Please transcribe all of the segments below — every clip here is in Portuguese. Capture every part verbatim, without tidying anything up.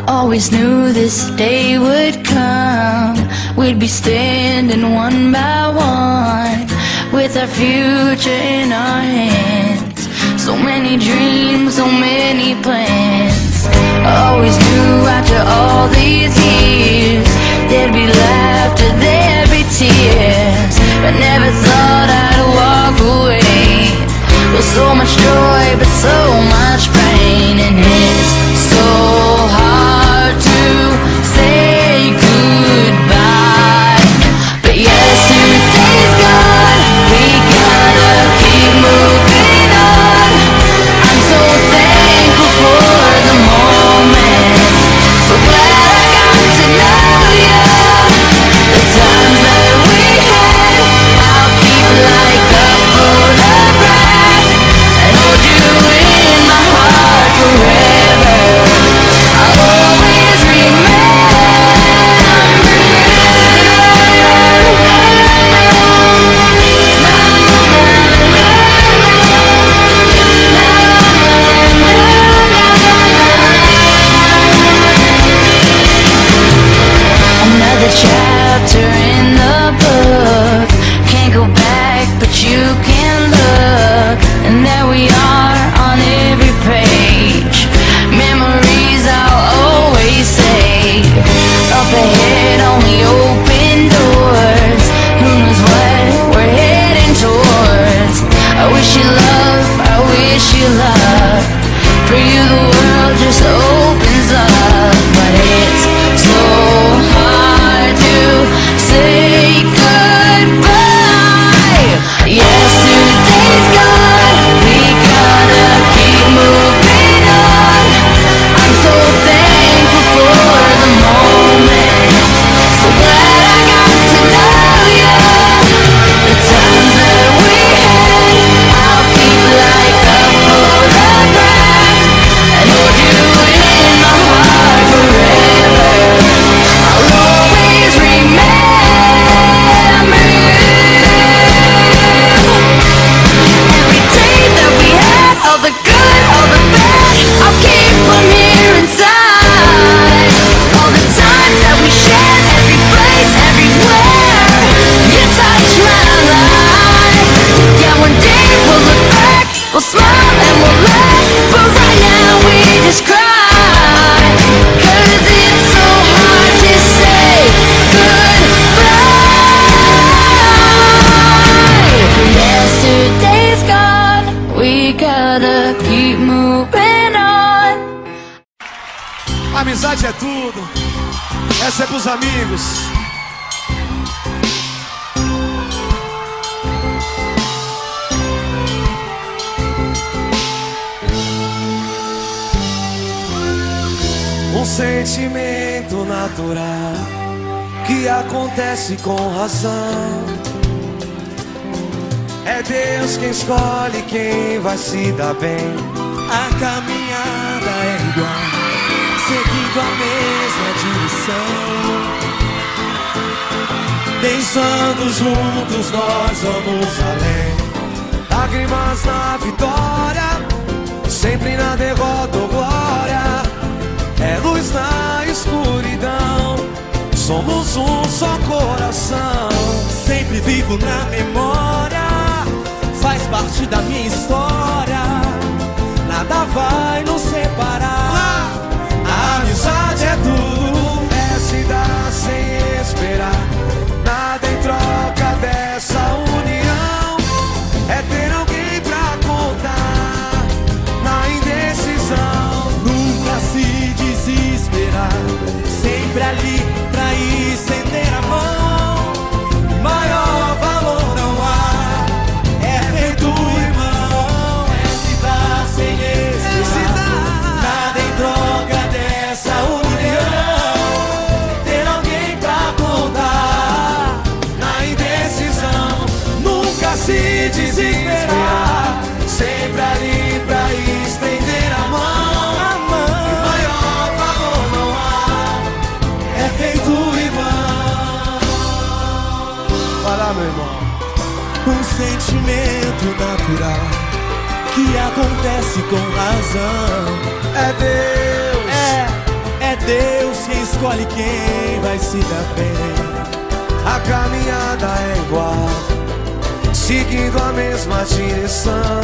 I always knew this day would come. We'd be standing one by one, with our future in our hands. So many dreams, so many plans. I always knew after all these years there'd be laughter, there'd be tears. But never thought I'd walk away with so much joy, but so much pain. And it's so hard to say goodbye, but yesterday's gone. We gotta keep moving on. I'm so thankful for the moment. So glad I got to know you. The times that we had, I'll keep like a photograph and hold you in my heart forever. I'll always remember you. Another chapter in the book. Can't go back, but you can look. And there we are on every page. Memories I'll always save. Up ahead, only open doors. Who knows what we're heading towards? I wish you love, I wish you love. For you the world just opens up. But it's so hard to say goodbye. Yesterday's gone. We gotta keep moving on. I'm so thankful for the moment. So glad I got to know you. The times that we had, I'll keep like a photograph and hold you in my heart forever. I'll always remember every day that we had, all the good, all the bad. I'll keep them here inside. All the times that we shared, every place, everywhere. You touched my life. Yeah, one day we'll look back, we'll smile and we'll laugh. But right now we just cry, 'cause it's so hard to say goodbye. Yesterday's gone. We gotta keep moving on. Amizade é tudo. Essa é pros amigos. Um sentimento natural que acontece com razão. É Deus quem escolhe quem vai se dar bem. A caminhada é igual, seguindo a mesma direção. Pensando juntos nós vamos além. Lágrimas na vitória, sempre na derrota ou glória. É luz na escuridão, somos um só coração. Sempre vivo na memória, faz parte da minha história. Nada vai nos separar. A amizade é tudo, é se dar sem esperar. Nada em troca dessa união. É ter alguém pra contar na indecisão. Nunca se desesperar, sempre ali pra estender a mão. Maior valor não há, É feito irmão, é se dar sem esperar. Nada em troca dessa união. ter alguém pra contar na indecisão. Nunca se desesperar, sempre ali pra estender a mão. Maior valor não há, É feito irmão. vai lá, meu irmão. Um sentimento natural que acontece com razão. É Deus, É, é Deus quem escolhe quem vai se dar bem. A caminhada é igual, seguindo a mesma direção.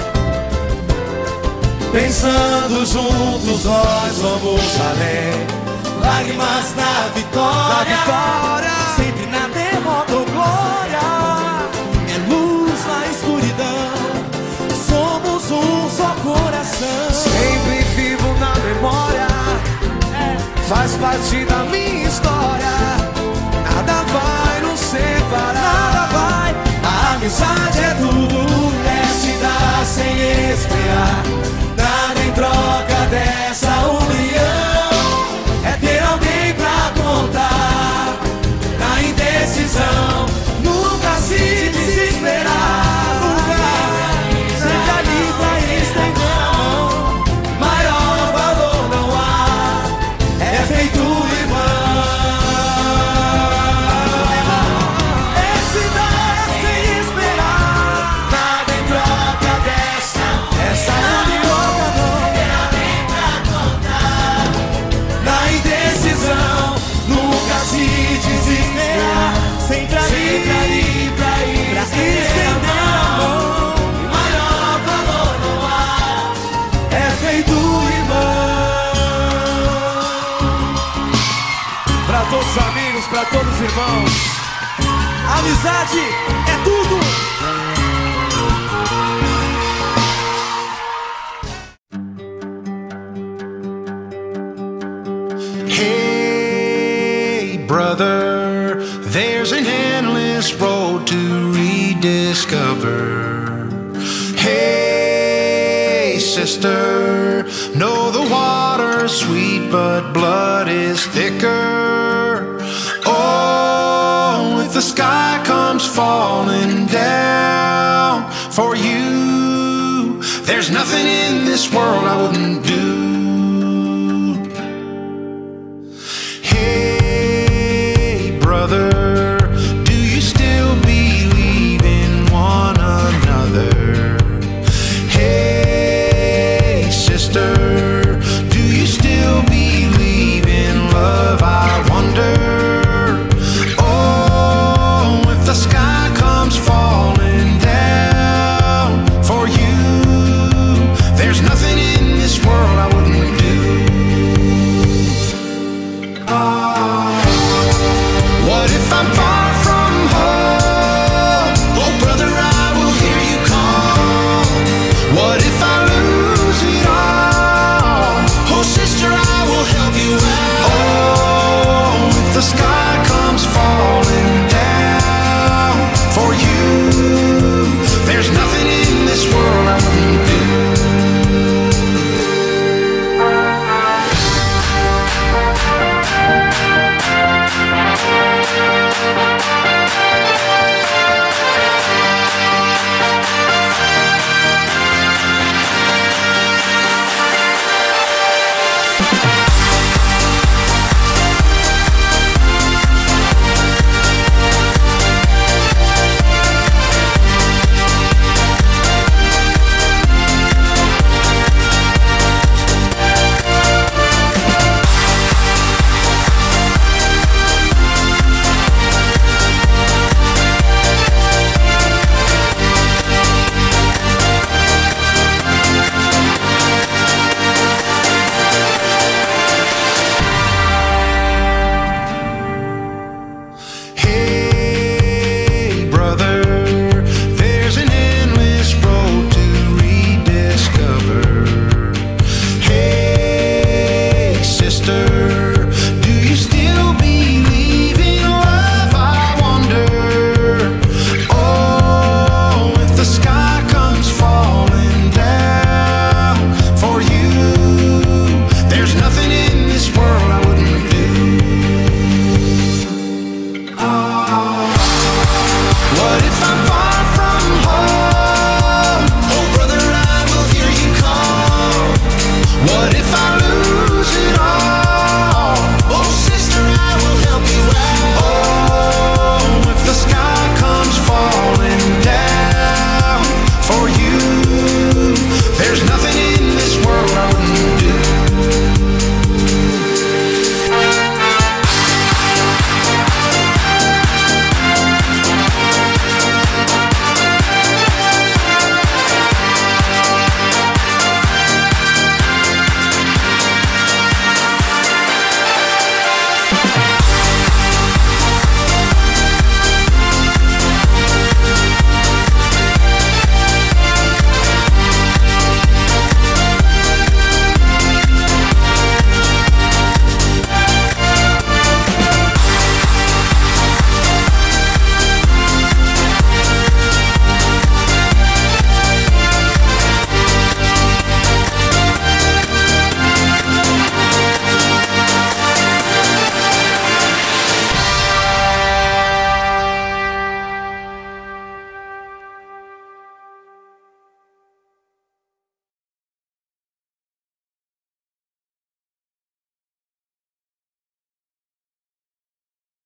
Pensando juntos nós vamos além. Lágrimas na vitória, Na vitória, sempre na derrota ou glória. É luz na escuridão, somos um só coração. sempre vivo na memória, faz parte da minha história. Nada vai nos separar. Nada vai, a amizade é tudo. É se dar sem esperar. Nada em troca dessa união. É ter alguém pra contar. Na indecisão, nunca se desesperar. Nunca, sempre ali pra estender a mão. Maior valor não há. É feito irmão. É se dar sem esperar. Nada em troca dessa, essa Nada em troca não. Na indecisão, nunca se desesperar. Sempre ali pra ir, pra estender a mão. Maior valor não há. É feito irmão. pra todos os amigos, pra todos os irmãos. Amizade é tudo. Hey, brother, there's an endless road to rediscover. Hey, sister, know the water's sweet, but blood is thicker. Oh, if the sky comes falling down for you, there's nothing in this world I wouldn't do.